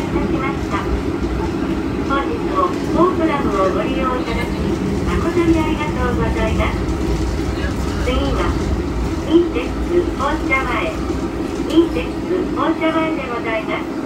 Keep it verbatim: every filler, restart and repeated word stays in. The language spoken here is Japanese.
たしました。本日も当プラグをご利用いただき誠にありがとうございます。次はインテック本社前インテック本社前でございます。